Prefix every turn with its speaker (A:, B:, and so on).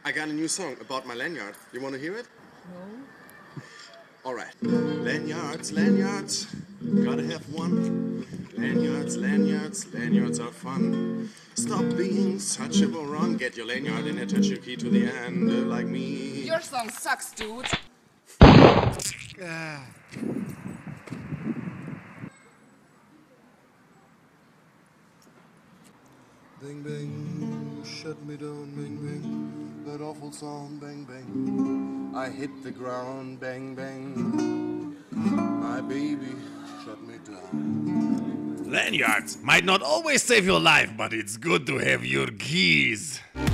A: I got a new song about my lanyard. You want to hear it?
B: No.
A: Alright. Lanyards, lanyards, gotta have one. Lanyards, lanyards, lanyards are fun. Stop being such a moron. Get your lanyard and attach your key to the end, like me.
B: Your song sucks, dude.
A: Bang, bang, you shut me down, bang, bang. That awful sound, bang, bang. I hit the ground, bang, bang. My baby shut me down.
C: Lanyards might not always save your life, but it's good to have your keys.